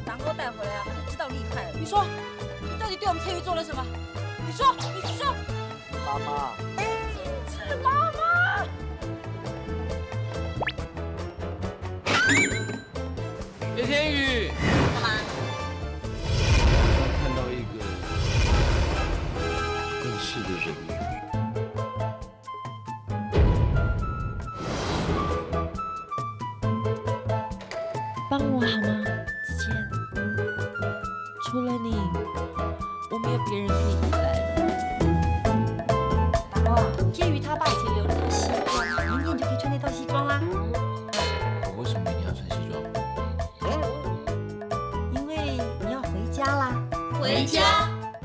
党哥带回来啊，你知道厉害了。你说，你到底对我们翠玉做了什么？你说，你说。 妈妈。 是妈妈。 叶天宇。 干嘛？ 我看到一个认识的人。 帮我好吗，子谦？除了你，我没有别人可以依赖了。 大哥啊，天宇他爸以前留了套西装，明天就可以穿那套西装啦。 我为什么一定要穿西装？ 因为你要回家啦。 回家。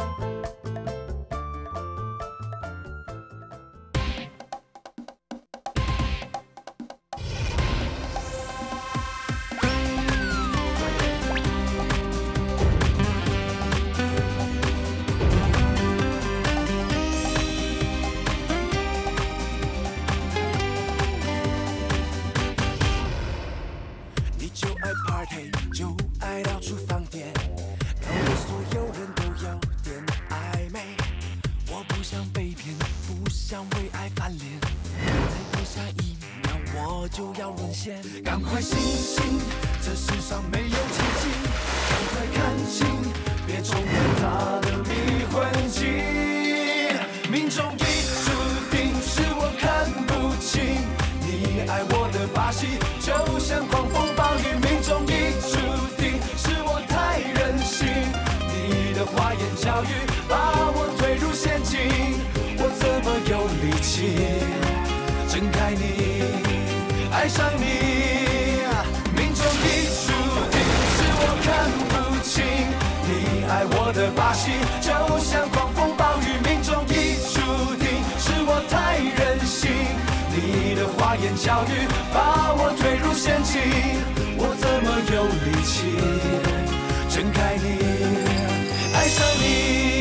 赶快醒醒，这世上没有奇迹。赶快看清，别冲动他的迷魂计。命中已注定，是我看不清你爱我的把戏，就像狂风暴雨。命中已注定，是我太任性。你的花言巧语把我推入陷阱，我怎么有力气睁开你？ 爱上你，命中已注定，是我看不清你爱我的把戏，就像狂风暴雨。命中已注定，是我太任性，你的花言巧语把我推入陷阱，我怎么有力气睁开你，爱上你？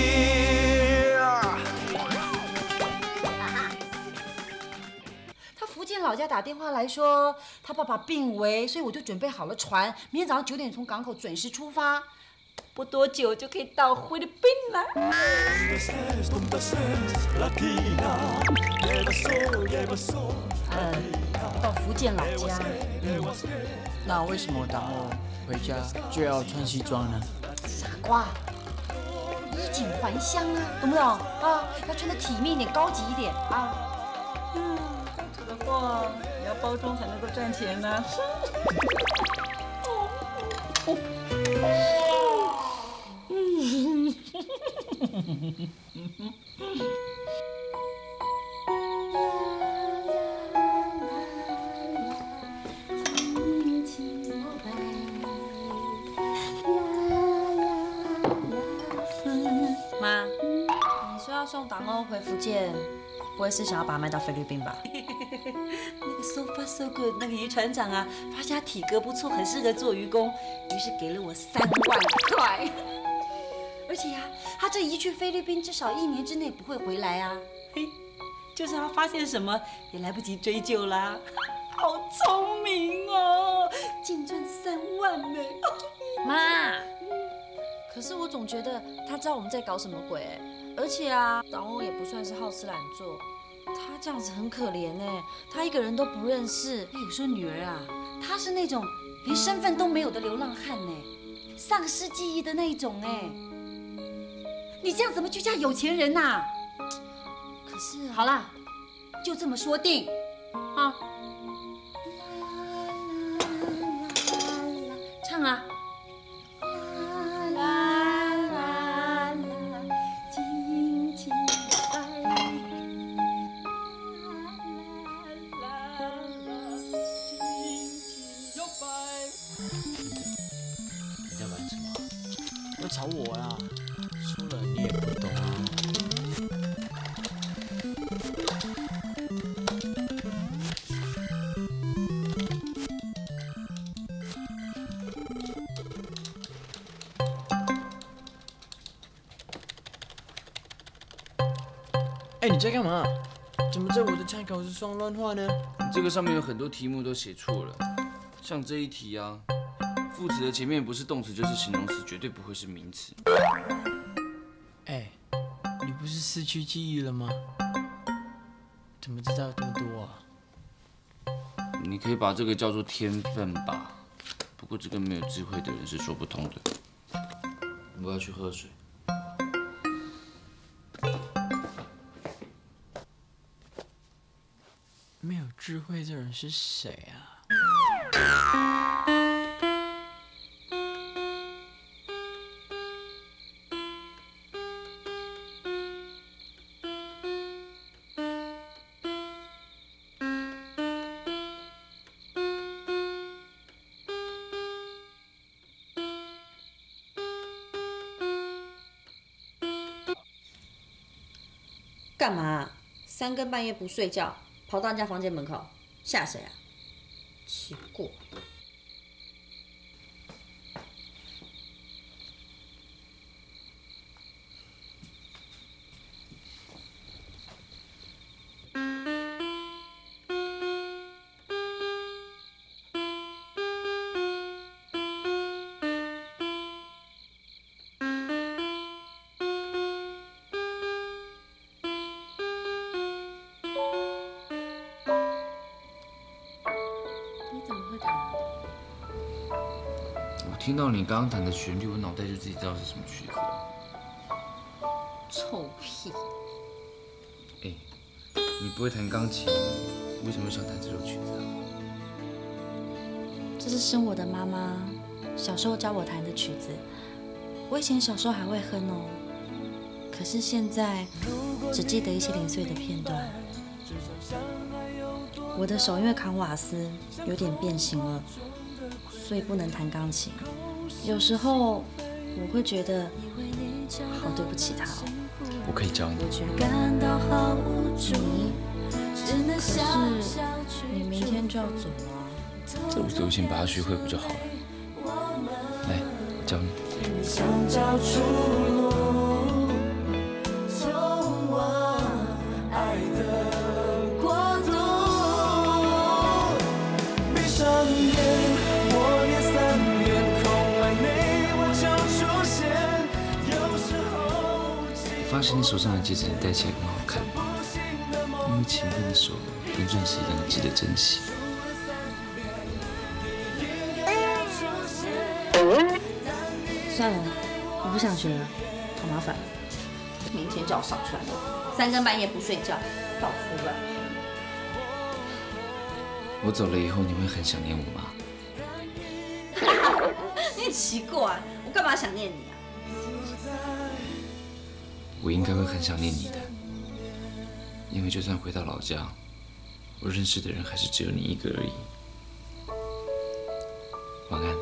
老家打电话来说，他爸爸病危，所以我就准备好了船，明天早上9点从港口准时出发，不多久就可以到菲律宾了。到福建老家。 那为什么党后回家就要穿西装呢？ 傻瓜，衣锦还乡啊，懂不懂啊？要穿得体面一点，高级一点啊。的话，也要包装才能够赚钱呢。妈，你说要送党欧回福建？ 不会是想要把他卖到菲律宾吧？那个 so far so good 那个渔船长啊，发现他体格不错，很适合做渔工，于是给了我3万块。而且呀、他这一去菲律宾，至少1年之内不会回来啊。嘿，就算他发现什么，也来不及追究啦。好聪明哦，净赚3万呢。 妈，可是我总觉得他知道我们在搞什么鬼哎。 而且啊，党欧也不算是好吃懒做，他这样子很可怜哎，他一个人都不认识。 有说女儿啊，她是那种连身份都没有的流浪汉呢，丧失记忆的那一种哎。你这样怎么去嫁有钱人呐？可是好啦，就这么说定啊。唱啊！ 吵我啦！输了你也不懂啊。哎，你在干嘛？怎么在我的参考书上乱画呢？ 这个上面有很多题目都写错了，像这一题啊， 副词的前面不是动词就是形容词，绝对不会是名词。 哎，你不是失去记忆了吗？怎么知道这么多啊？ 你可以把这个叫做天分吧，不过这跟没有智慧的人是说不通的。我要去喝水。 没有智慧的人是谁啊？ 干嘛？三更半夜不睡觉，跑到人家房间门口，吓谁啊？奇怪。 我听到你刚刚弹的旋律，我脑袋就自己知道是什么曲子了。 臭屁！ 哎，你不会弹钢琴，为什么想弹这首曲子啊？ 这是生我的妈妈小时候教我弹的曲子，我以前小时候还会哼哦，可是现在只记得一些零碎的片段。我的手因为扛瓦斯有点变形了，所以不能弹钢琴。有时候我会觉得好对不起他哦。 我可以教你。 可是你明天就要走了。 这5周先把它学会不就好了？来，我教你。 想找出路，通往爱的国度。闭上眼，默念3遍，空白内我就出现。有时候， 我发现你手上的戒指你戴起来很好看，因为前面的手跟钻石一样，记得珍惜。 算了，我不想学了，好麻烦。明天叫我上船，3更半夜不睡觉，到处乱。 我走了以后，你会很想念我吗？ 你很奇怪，我干嘛想念你啊？ 我应该会很想念你的，因为就算回到老家，我认识的人还是只有你一个而已。晚安。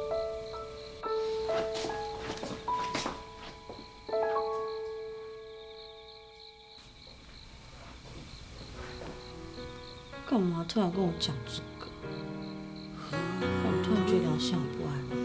干嘛突然跟我讲这个？我突然觉得心好不安。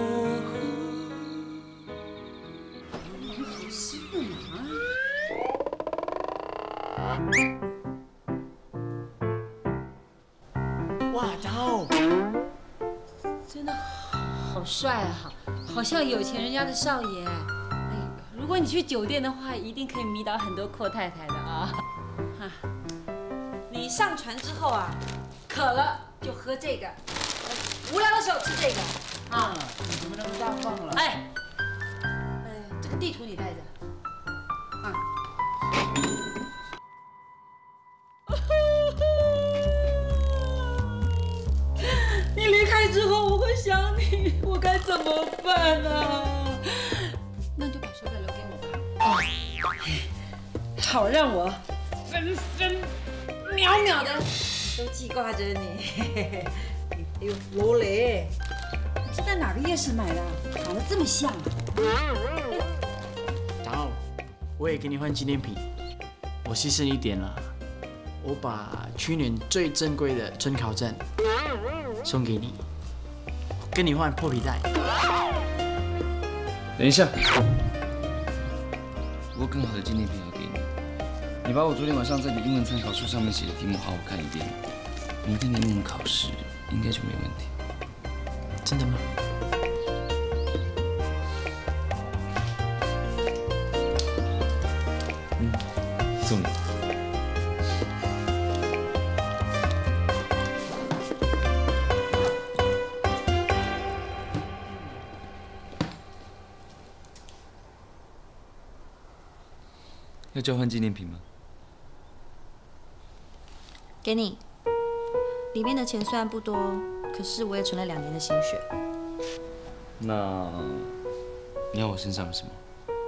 哇，然后真的好帅啊，好像有钱人家的少爷。哎，如果你去酒店的话，一定可以迷倒很多阔太太的啊。你上船之后啊，渴了就喝这个，无聊的时候吃这个啊。 你怎么那么大方了？ 哎，这个地图你带着啊。你离开之后，我会想你，我该怎么办啊？那你就把手表留给我吧。哦，好让我分分秒秒的都记挂着你。哎呦，罗雷，你是在哪个夜市买的？长得这么像啊？ 然后我也给你换纪念品，我牺牲一点了，我把去年最珍贵的春考证送给你，跟你换破皮带。 等一下，我有更好的纪念品要给你。你把我昨天晚上在你英文参考书上面写的题目好好看一遍，明天的英文考试应该就没问题。 真的吗？ 要交换纪念品吗？ 给你，里面的钱虽然不多，可是我也存了2年的心血。 那你要我身上什么？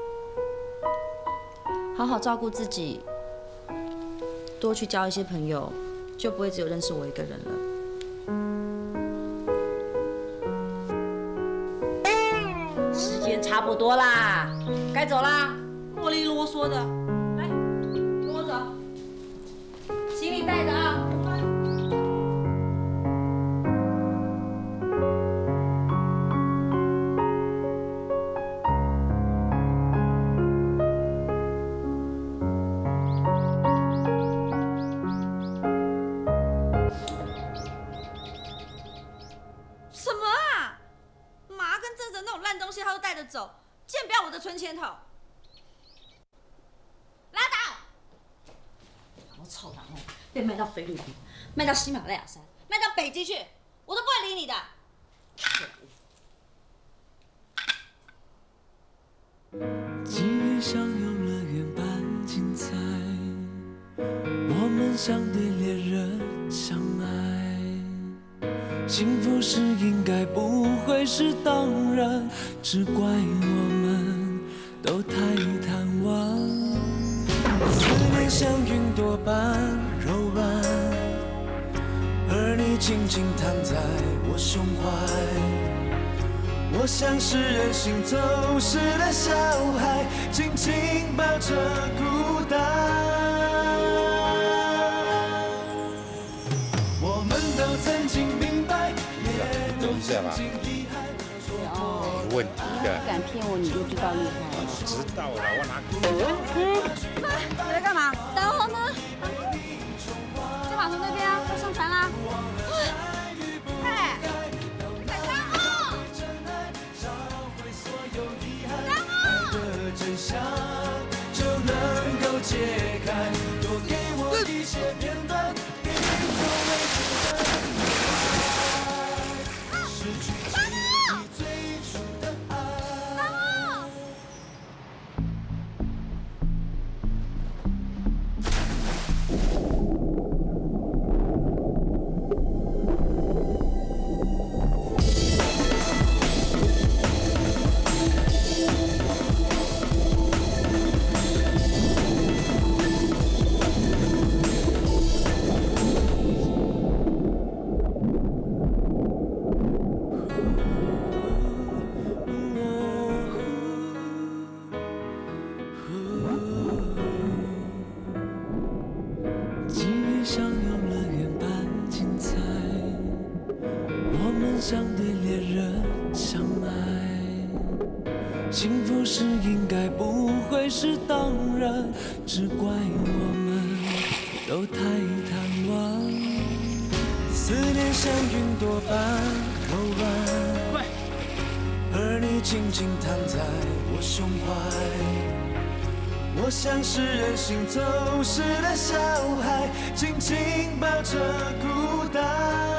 好好照顾自己，多去交一些朋友，就不会只有认识我一个人了。 时间差不多啦，该走啦。啰里啰嗦的，来，跟我走。行李带着啊。 什么啊？马跟正着那种烂东西，他都带着走，竟然不要我的存钱筒！拉倒！ 我臭党哦，被卖到菲律宾，卖到喜马拉雅山，卖到北极去，我都不会理你的。 记忆像游乐园般精彩，我们像对恋人相爱，幸福是应该不会是当然，只怪我们都太贪玩，思念像云朵般柔软，而你静静躺在我胸怀。我像是任性走失的小孩，紧紧抱着孤单。我们都曾经明白，也都曾经遗憾。 有问题的。敢骗我，你就知道厉害了。 知道了，我哪？ 妈，你在干嘛？等我呢。在码头那边啊，要上船啦。 真相就能够解开，多给我一些片段，给你做未知的爱，失去记忆最初的爱。像对恋人相爱，幸福是应该不会是当然，只怪我们都太贪玩。思念像云朵般柔软，而你静静躺在我胸怀。我像是任性走失的小孩，紧紧抱着孤单。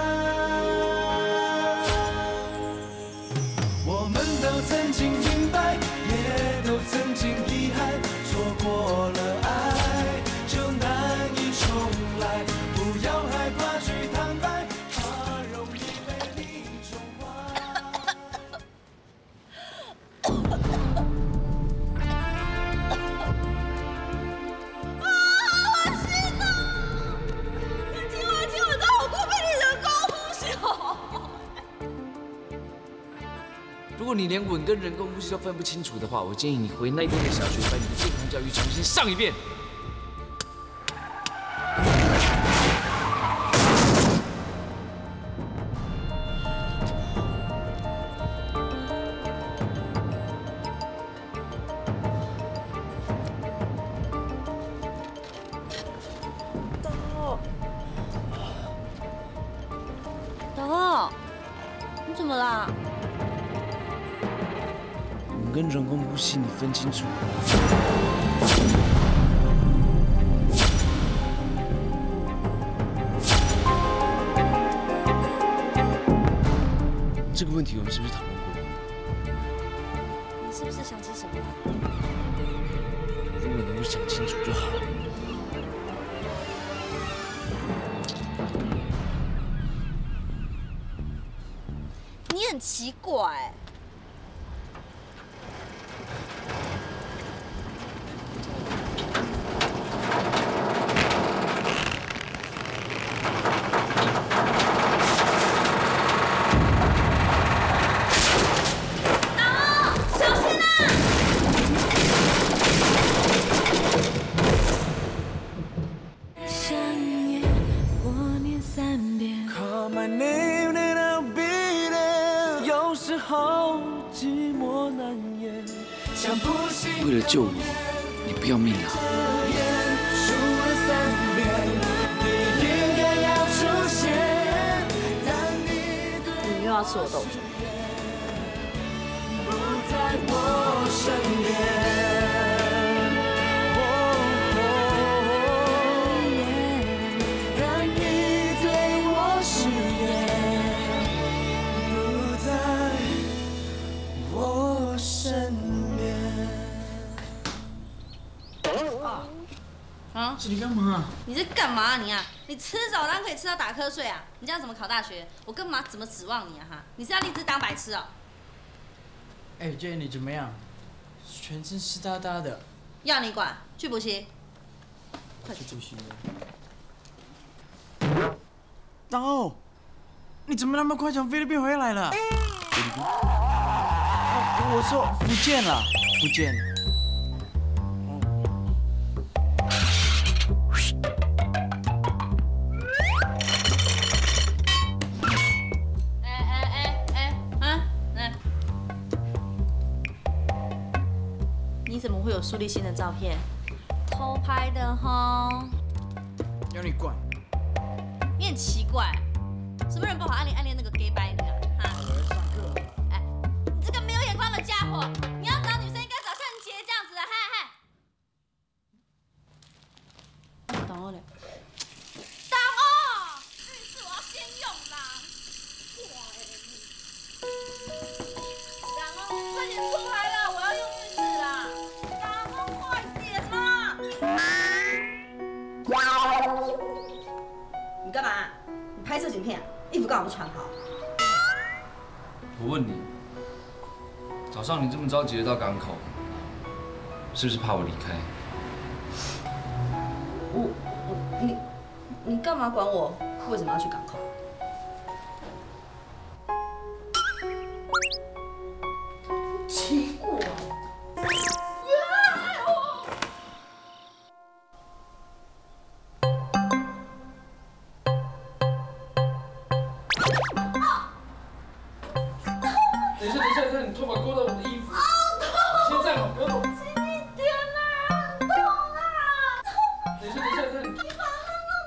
我们都曾经明白，也都曾经遗憾，错过了爱就难以重来。不要害怕去坦白，怕容易被你宠坏。 如果你连吻跟人工呼吸都分不清楚的话，我建议你回那边的小学，把你的健康教育重新上一遍。 导，你怎么啦？ 跟人工呼吸，你分清楚。这个问题我们是不是讨论过？ 你是不是想起什么了？ 如果能够想清楚就很奇怪。 为了救我，你不要命了？ 你又要吃我豆腐？ 啊！你干嘛？ 你在干嘛啊你啊？你吃早餐可以吃到打瞌睡啊？你这样怎么考大学？我干嘛怎么指望你啊哈？你是要立志当白痴哦？ 哎，Jay，你怎么样？全身湿哒哒的。 要你管？去补习。 快去补习了。然后，你怎么那么快从菲律宾回来了？菲律宾？我说福建了，福建。 你怎么会有苏立新的照片？偷拍的哈？ 要你管？ 你很奇怪，什么人不好暗恋那个 gay 白女啊？哈？ 上课。 哎，你这个没有眼光的家伙！你要找女生应该找像你姐这样子的，嗨！等我嘞。等我！浴室我要先用啦。然后快点出来了，我要用浴室啦。然后快点啦！你干嘛？你拍摄影片啊？衣服干嘛不穿好？ 我问你，早上你这么着急的到港口，是不是怕我离开？ 你干嘛管我为什么要去港口？奇怪。 等一下，你头发勾到我的衣服。你先站好，不要动。 轻一点啦，痛啊！ 等一下，你把它弄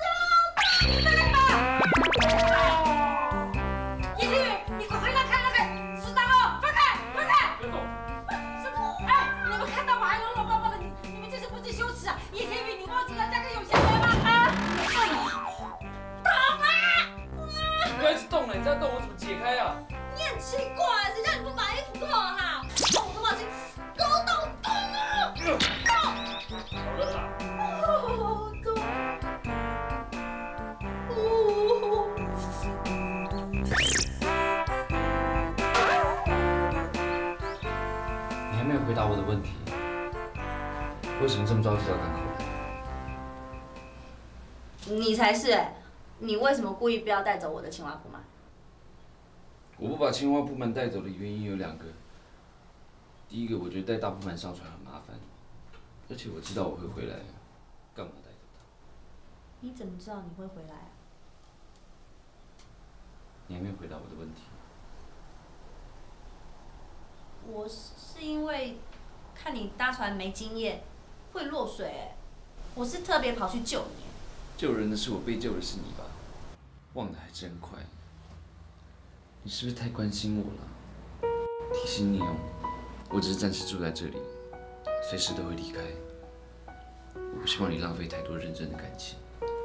掉！叶天宇，你快让开！适当哦，放开！ 不要动。 什么？哎，你们看到我还搂搂抱抱的，你们这是不知羞耻啊！叶天宇，你忘记了嫁给有钱人吗？啊！痛啊！ 不要一直动了，你再动我怎么解开啊？ 你很奇怪，谁叫你不把衣服扣好？痛的话就给我动啊！ 好了啦。你还没有回答我的问题，为什么这么着急到港口来？ 你才是哎！你为什么故意不要带走我的青蛙布曼？ 我不把青蛙布曼带走的原因有两个。第一个，我觉得带大布曼上船很麻烦，而且我知道我会回来，干嘛带走它？ 你怎么知道你会回来啊？ 你还没有回答我的问题。 我是因为看你搭船没经验，会落水哎，我是特别跑去救你。 救人的是我，被救的是你吧？忘得还真快。你是不是太关心我了？提醒你哦，我只是暂时住在这里，随时都会离开。我不希望你浪费太多认真的感情。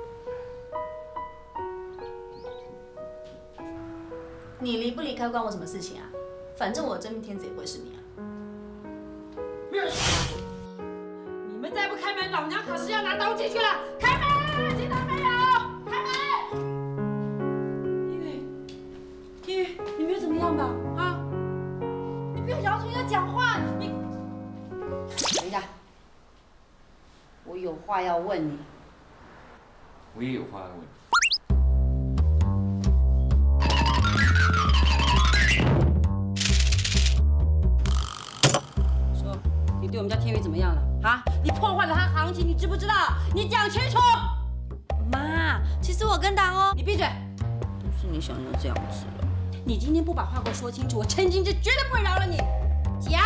你离不离开关我什么事情啊？反正我的真命天子也不会是你啊！ 你们再不开门，老娘可是要拿刀进去了！开门，听到没有？开门！ 依雨，你没有怎么样吧？ 话要问你。 我也有话要问。 说，你对我们家天宇怎么样了？啊，你破坏了他行情，你知不知道？你讲清楚。 妈，其实我跟党哦， 你闭嘴！ 不是你想要这样子了。 你今天不把话给我说清楚，我陈金枝绝对不会饶了你。讲。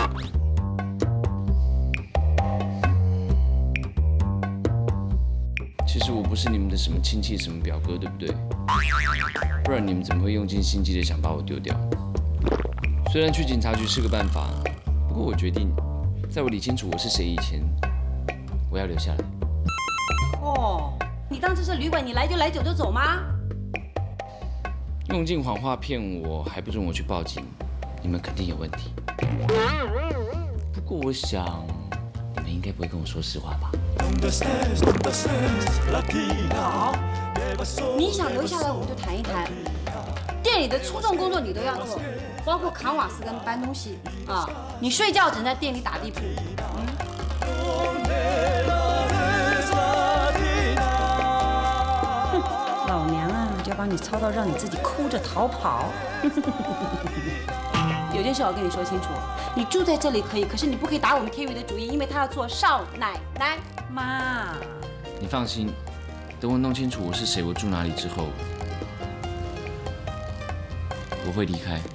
其实我不是你们的什么亲戚、什么表哥，对不对？不然你们怎么会用尽心机的想把我丢掉？虽然去警察局是个办法，不过我决定，在我理清楚我是谁以前，我要留下来。 哦，你当这是旅馆，你来就来，走就走吗？ 用尽谎话骗我，还不准我去报警，你们肯定有问题。不过我想，你们应该不会跟我说实话吧？ 好，你想留下来，我们就谈一谈。店里的出众工作你都要做，包括扛瓦斯跟搬东西啊。你睡觉只能在店里打地铺。老娘啊，就要把你操到让你自己哭着逃跑。有件事我跟你说清楚，你住在这里可以，可是你不可以打我们天宇的主意，因为他要做少奶奶。 妈， 你放心，等我弄清楚我是谁，我住哪里之后，我会离开。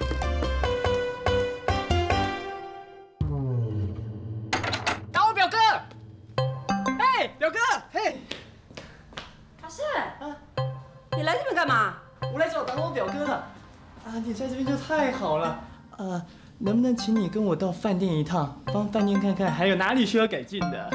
打我表哥！嘿，表哥，嘿， 阿胜，你来这边干嘛？ 我来找打我表哥了。啊，你在这边就太好了。能不能请你跟我到饭店一趟，帮饭店看看还有哪里需要改进的？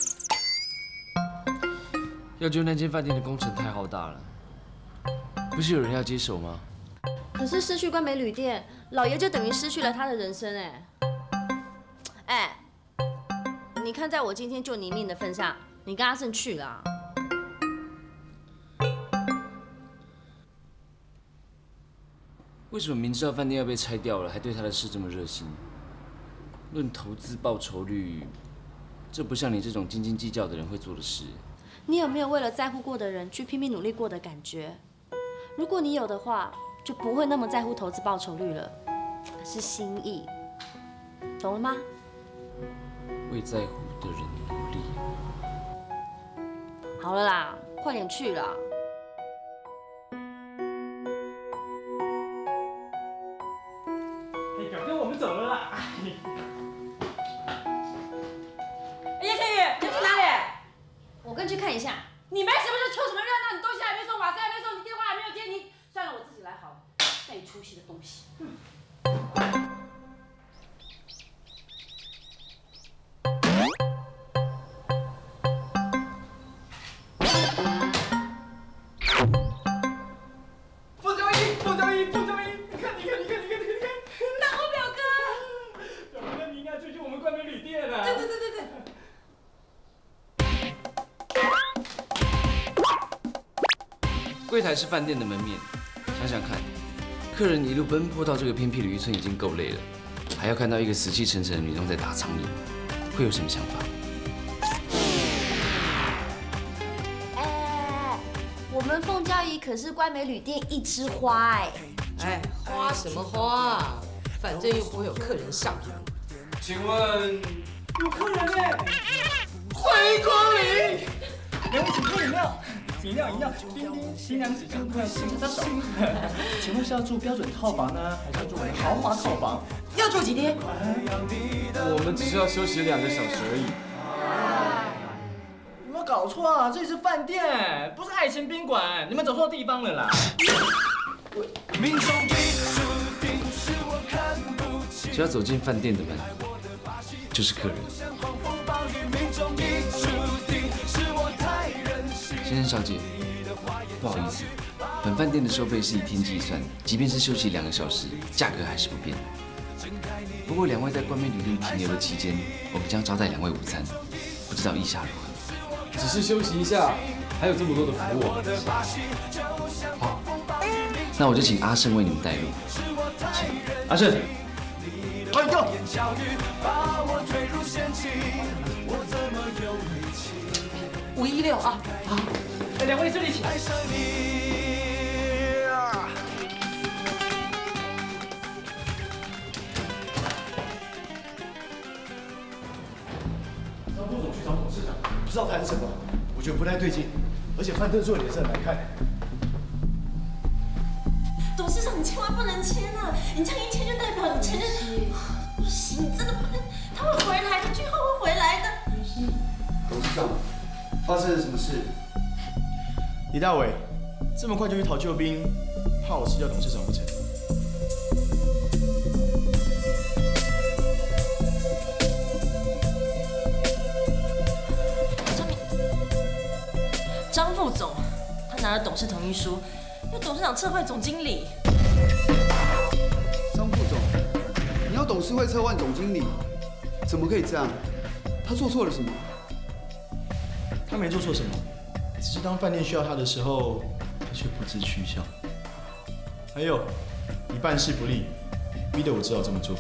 要救那间饭店的工程太浩大了，不是有人要接手吗？ 可是失去关美旅店，老爷就等于失去了他的人生哎。哎，你看在我今天救你命的份上，你跟阿胜去啦。 为什么明知道饭店要被拆掉了，还对他的事这么热心？论投资报酬率，这不像你这种斤斤计较的人会做的事。 你有没有为了在乎过的人去拼命努力过的感觉？如果你有的话，就不会那么在乎投资报酬率了，是心意，懂了吗？ 为在乎的人努力。 好了啦，快点去啦。 表哥，我们走了啦。 叶天宇，你去哪里？ 我跟去看一下。 你没什么事凑什么热闹？你东西还没送，瓦斯还没送，你电话还没有接，你算了，我自己来好了。没出息的东西。 不周一，不周一，不周一！你看， 打我表哥！ 表哥，你应该出去我们关美旅店了。 对。 柜台是饭店的门面，想想看，客人一路奔波到这个偏僻的渔村已经够累了，还要看到一个死气沉沉的女佣在打苍蝇，会有什么想法？ 哎，我们凤娇姨可是关美旅店一枝花哎。 哎，花什么花？反正又不会有客人上门。 请问有客人哎！欢迎光临。两位请喝饮料。饮料，冰冰，新娘子赶快伸手。请问是要住标准套房呢，还是要住我们豪华套房？ 要住几天？ 我们只是要休息2个小时而已。 有没有搞错啊？这里是饭店，不是爱情宾馆，你们走错地方了啦。 只要走进饭店的门，就是客人。先生小姐，不好意思，本饭店的收费是以天计算，即便是休息2个小时，价格还是不变的。不过2位在关美旅店停留的期间，我们将招待2位午餐，不知道意下如何？ 只是休息一下，还有这么多的服务。 好，那我就请阿胜为你们带路。请阿胜，快go！ 516啊！好，2位这里请。 张副总去找董事长，不知道谈什么，我觉得不太对劲，而且范特做的也是很难看。 董事长，你千万不能签啊！你这样一签就代表你前任。不行，你真的不能，他会回来的，俊浩会回来的。 董事长，发生了什么事？ 李大伟，这么快就去讨救兵，怕我吃掉董事长不成？ 张副总，他拿了董事同意书，要董事长撤换总经理。 张副总，你要董事会撤换总经理，怎么可以这样？他做错了什么？ 他没做错什么，只是当饭店需要他的时候，他却不知取巧。还有，你办事不力，逼得我只好这么做。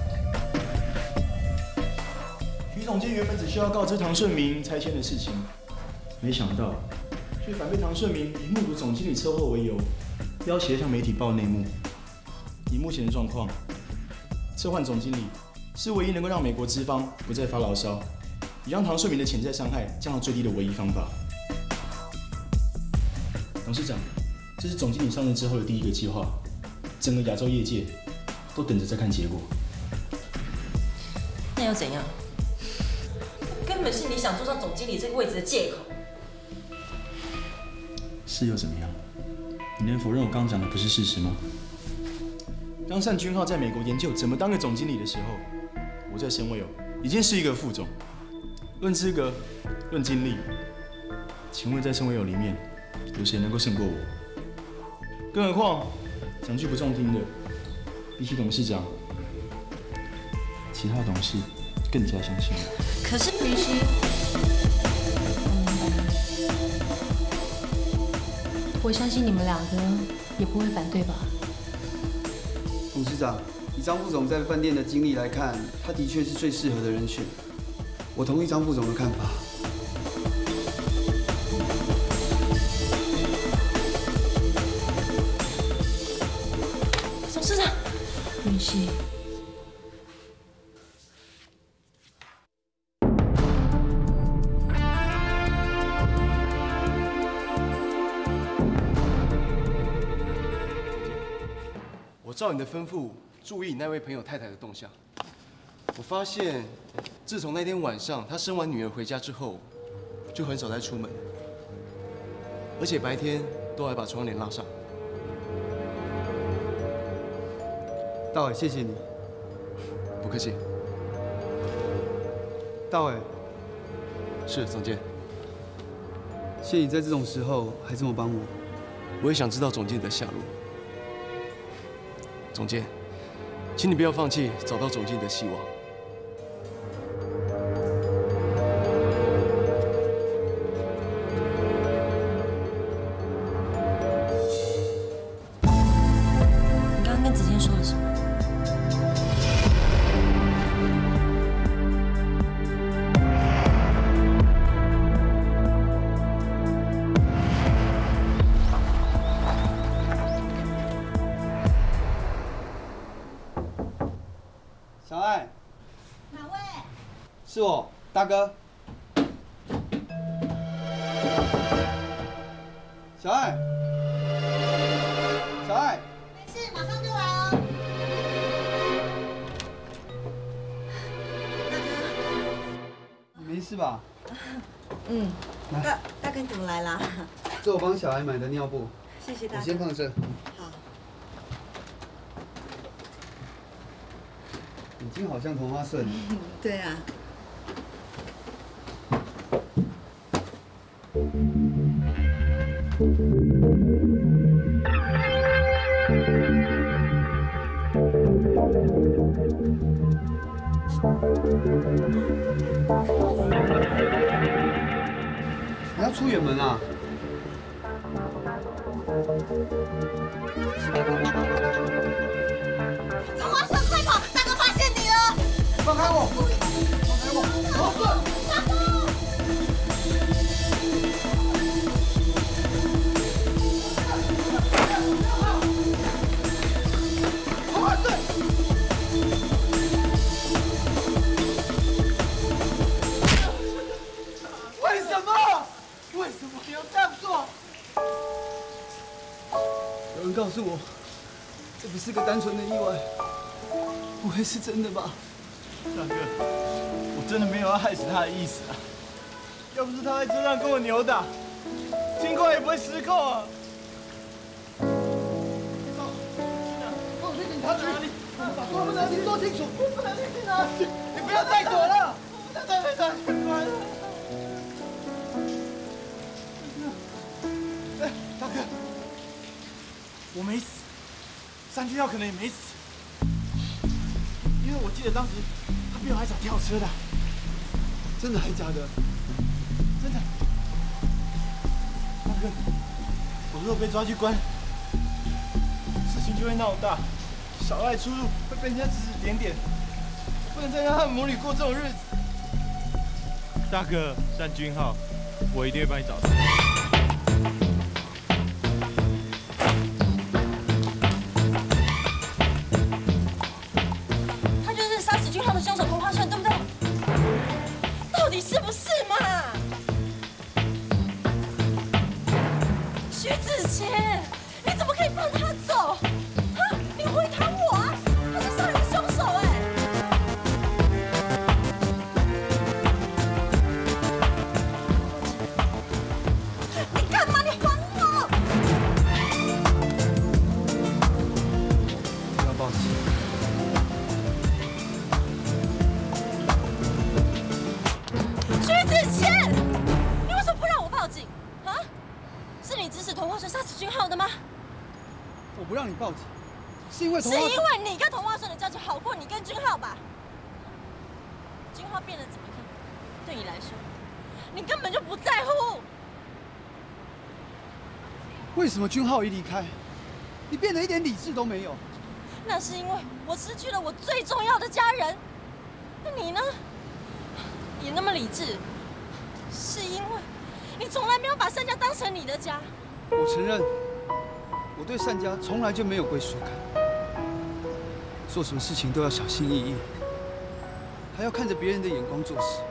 徐总监原本只需要告知唐顺明拆迁的事情，没想到却反被唐顺明以目睹总经理车祸为由，要挟向媒体报内幕。以目前的状况，撤换总经理是唯一能够让美国资方不再发牢骚，也让唐顺明的潜在伤害降到最低的唯一方法。董事长，这是总经理上任之后的第一个计划，整个亚洲业界都等着在看结果。 那又怎样？根本是你想坐上总经理这个位置的借口。 是又怎么样？你能否认我刚讲的不是事实吗？当单君浩在美国研究怎么当个总经理的时候，我在申威友已经是一个副总。论资格，论经历，请问在申威友里面，有谁能够胜过我？更何况，讲句不中听的，比起董事长，其他董事更加相信我。 可是云溪， 我相信你们两个也不会反对吧？ 董事长，以张副总在饭店的经历来看，他的确是最适合的人选。我同意张副总的看法。 董事长， 云溪。 我照你的吩咐，注意你那位朋友太太的动向。我发现，自从那天晚上他生完女儿回家之后，就很少再出门，而且白天都还把窗帘拉上。 大伟，谢谢你。 不客气。 大伟， 是总监。 谢你在这种时候还这么帮我。 我也想知道总经理的下落。总监，请你不要放弃找到总经理的希望。 你刚刚跟子谦说了什么？ 小爱，哪位？是我，大哥。小爱，小爱， 没事，马上就来哦。 你没事吧？ 嗯。 来， 大哥你怎么来啦？ 这我帮小爱买的尿布， 谢谢大哥。 我先放这。 好。 眼睛好像同花顺。 对啊。 你要出远门啊？ 同花顺，快跑！大哥发现你了！ 放开我！放开我！ 大哥！大哥！ 有人告诉我，这不是个单纯的意外，不会是真的吧？ 大哥，我真的没有要害死他的意思啊！要不是他在车上跟我扭打，金矿也不会失控啊！走，跟我去警察局，我们把所有的事情说清楚。不能去哪里？你不要再躲了！快！哎，大哥，我没死，3军号可能也没死，因为我记得当时他比我还早跳车的。 真的还假的？ 真的。大哥，我如果被抓去关，事情就会闹大，小爱出入会被人家指指点点，不能再让他们母女过这种日子。大哥，3军号，我一定会帮你找到。 他就是杀死军号的凶手童话顺，对不对？到底是不是嘛？徐子谦，你怎么可以放他走？啊，你回答我啊！他是杀人凶手哎！你干嘛？你还我！ 不要报警！ 徐子谦，你为什么不让我报警？啊？是你指使童话顺杀死军浩的吗？ 我不让你报警，是因为是因为你跟童话顺的交情好过你跟军浩吧？军浩变得怎么样？对你来说，你根本就不在乎。 为什么君浩一离开，你变得一点理智都没有？ 那是因为我失去了我最重要的家人。那你呢？也那么理智，是因为你从来没有把善家当成你的家。 我承认，我对善家从来就没有归属感，做什么事情都要小心翼翼，还要看着别人的眼光做事。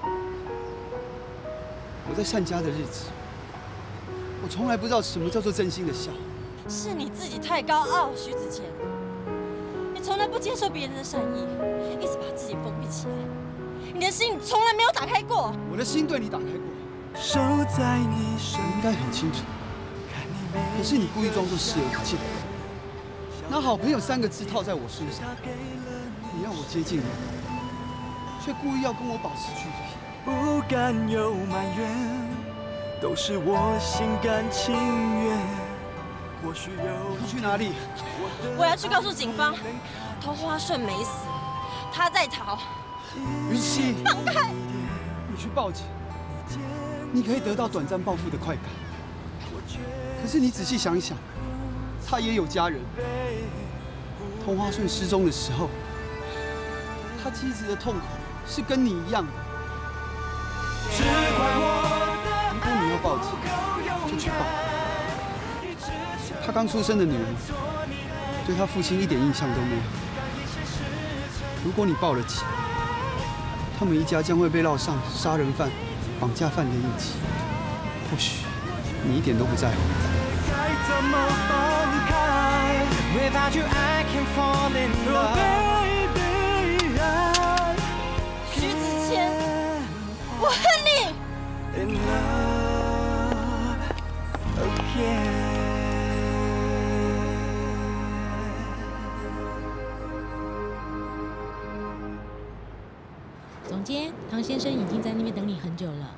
我在善家的日子，我从来不知道什么叫做真心的笑。 是你自己太高傲，徐子谦。你从来不接受别人的善意，一直把自己封闭起来。你的心从来没有打开过。 我的心对你打开过， 守在你身应该很清楚。可是你故意装作视而不见，拿好朋友3个字套在我身上，你让我接近你，却故意要跟我保持距离。 不敢有埋怨，都是我心甘情愿。或许有你去哪里？ 我要去告诉警方，童花顺没死，他在逃。 云溪， 放开！ 你去报警，你可以得到短暂报复的快感。可是你仔细想一想，他也有家人。童花顺失踪的时候，他妻子的痛苦是跟你一样的。如果你要报警，就去报。他刚出生的女儿，对他父亲一点印象都没有。如果你报了警，他们一家将会被烙上杀人犯、绑架犯的印记。或许你一点都不在乎。 该怎么放开 ？Without you, I can't fall in love. Baby, 徐子谦，我恨你。 In love again. 总监，唐先生已经在那边等你很久了。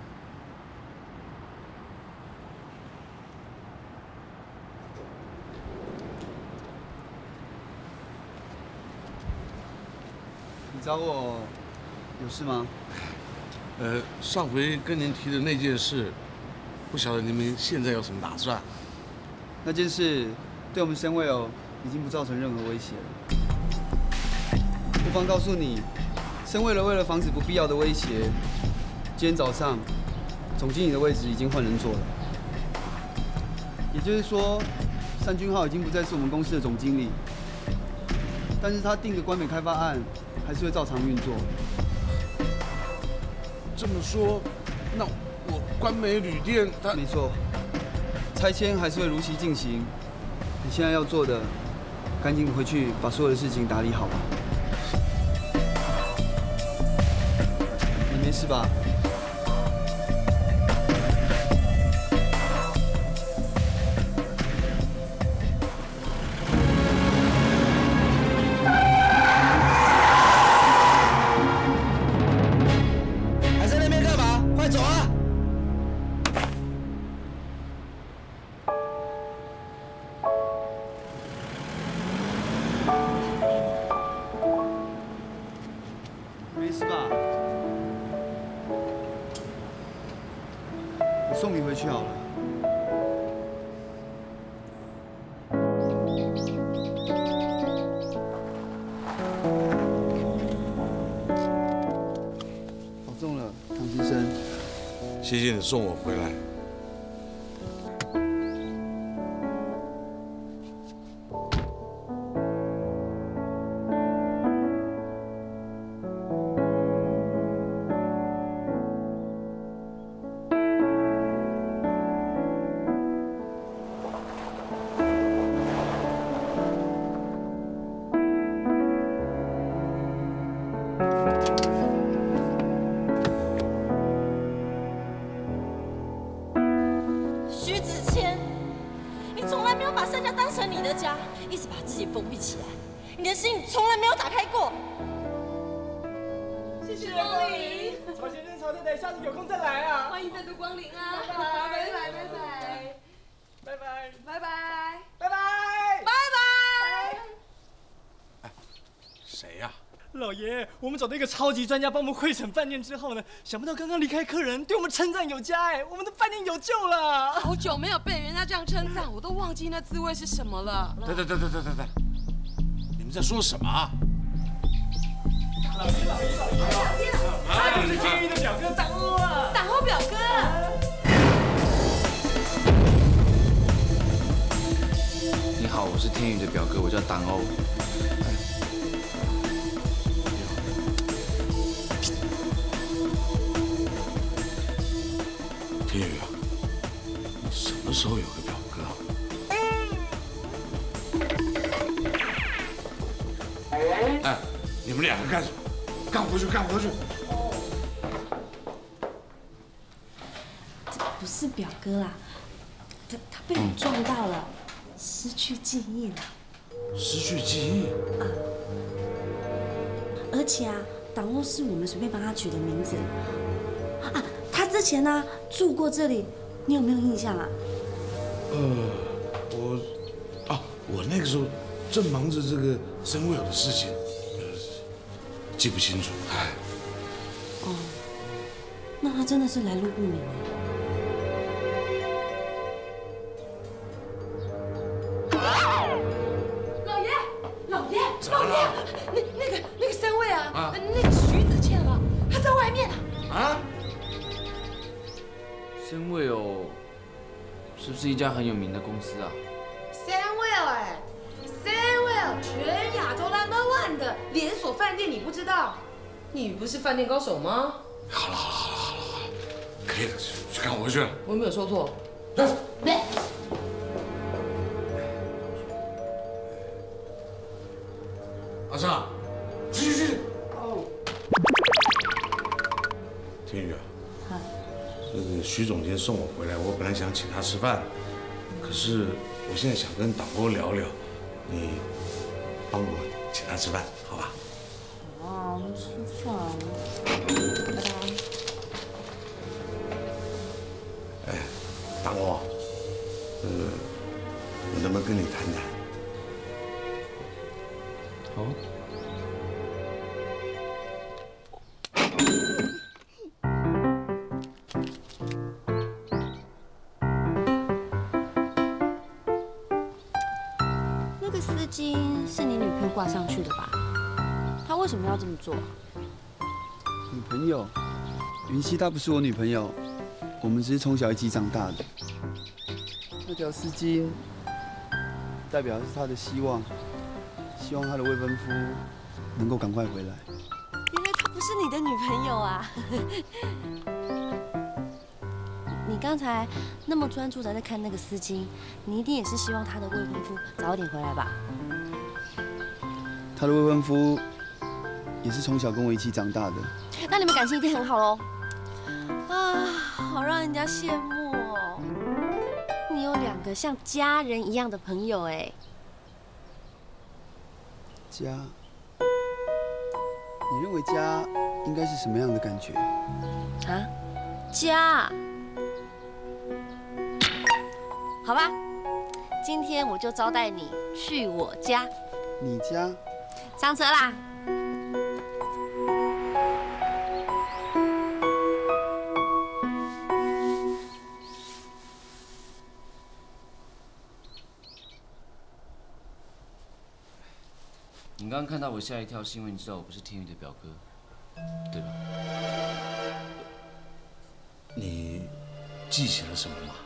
你找我有事吗？ 上回跟您提的那件事，不晓得你们现在有什么打算？ 那件事对我们申卫友已经不造成任何威胁了。不妨告诉你，申卫友为了防止不必要的威胁，今天早上总经理的位置已经换人坐了。也就是说，3军浩已经不再是我们公司的总经理，但是他定的关美开发案还是会照常运作。 这么说，那我关美旅店它…… 没错，拆迁还是会如期进行， 你现在要做的，赶紧回去把所有的事情打理好吧。你没事吧？ 还在那边干嘛？快走啊！ 没事吧？我送你回去好了。保重了，唐先生。 谢谢你送我回来。 徐子谦，你从来没有把盛家当成你的家，一直把自己封闭起来，你的心从来没有打开过。谢谢光临， 曹先生、曹太太，下次有空再来啊！ 欢迎再度光临啊！ 拜拜， 拜拜， 拜拜，拜拜， 拜拜， 拜拜， 拜拜。 谁呀？ 老爷，我们找到一个超级专家帮我们会诊饭店之后呢，想不到刚刚离开客人对我们称赞有加，哎，我们的饭店有救了。 好久没有被人家这样称赞，我都忘记那滋味是什么了。 等，你们在说什么啊？ 老爷，他就是天宇的表哥党欧啊！ 党欧表哥。 你好，我是天宇的表哥，我叫党欧。 天宇啊，你什么时候有个表哥啊？哎，你们两个干什么？干回去，干回去！ 这不是表哥啦，他被你撞到了，失去记忆了。 失去记忆？ 而且啊，党欧是我们随便帮他取的名字。啊，他之前呢住过这里，你有没有印象啊？ 我那个时候正忙着这个申卫友的事情，记不清楚。哎， 哦，那他真的是来路不明老爷，那个三位啊，那个徐子倩啊，他在外面啊。 啊？申卫友是不是一家很有名的公司啊？ Sunwell 哎，Sunwell 全亚洲 No.1 的连锁饭店，你不知道？你不是饭店高手吗？ 好了，可以了，去干回去了。 我有没有说错？ 阿尚，去。哦。天宇啊，这个徐总监送我回来，我本来想请他吃饭，可是我现在想跟党欧聊聊，你帮我请他吃饭，好吧？ 啊，吃饭。 哎，党欧，我能不能跟你谈谈？ 好。 那个丝巾是你女朋友挂上去的吧？她为什么要这么做？ 女朋友？云溪她不是我女朋友，我们只是从小一起长大的。那条丝巾代表的是她的希望，希望她的未婚夫能够赶快回来。 原来她不是你的女朋友啊！你你刚才那么专注在看那个丝巾，你一定也是希望他的未婚夫早一点回来吧？ 他的未婚夫也是从小跟我一起长大的。 那你们感情一定很好喽。啊，好让人家羡慕哦！你有2个像家人一样的朋友哎。 家，你认为家应该是什么样的感觉？ 啊，家。好吧，今天我就招待你去我家。 你家？ 上车啦！ 你刚刚看到我吓一跳，是因为你知道我不是天宇的表哥，对吧？ 你记起了什么吗？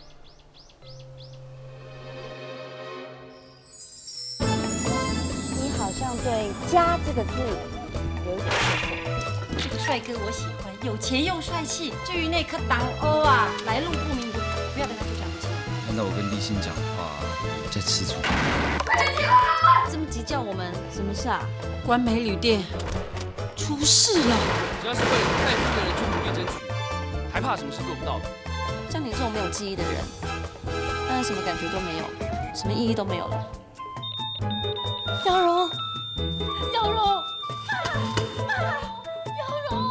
你好像对“家”这个字有一点困惑。 这个帅哥我喜欢，有钱又帅气。至于那颗党欧啊，来路不明，不要跟他纠缠不清。 看到我跟立新讲话，在吃醋。 这么急叫我们什么事啊？ 关美旅店出事了。 只要是为了在乎的人去努力争取，还怕什么事做不到的？ 像你这种没有记忆的人，当然什么感觉都没有，什么意义都没有了。耀荣，耀荣，耀荣，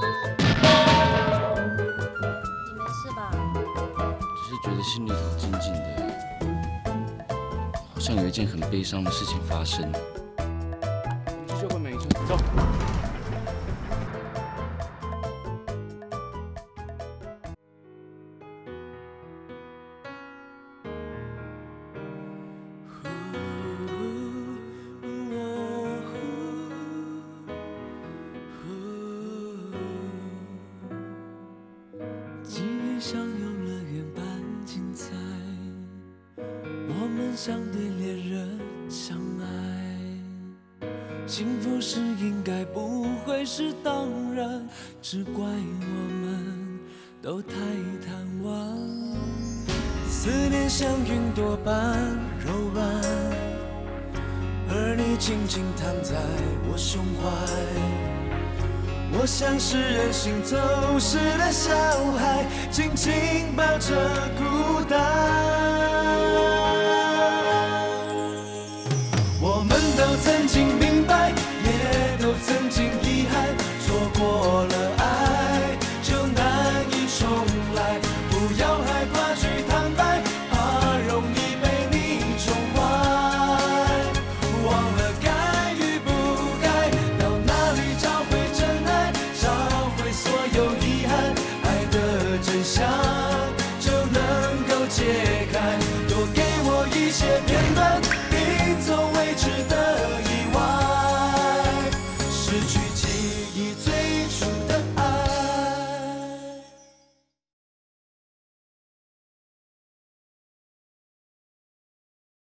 你没事吧？ 只是觉得心里头静静的，好像有一件很悲伤的事情发生。我们去救关美医生，走。 像游乐园般精彩，我们像对恋人相爱，幸福是应该不会是当然，只怪我们都太贪玩。思念像云朵般柔软，而你静静躺在我胸怀。我像是任性走失的小孩，紧紧抱着孤单。我们都曾经明白，也都曾经遗憾，错过了爱就难以重来。不要害怕去坦白，怕容易被你宠坏。忘了该与不该，到哪里找回真爱，找回所有遗憾，爱的真相就能够解开。多给我一些片段，你从未知道。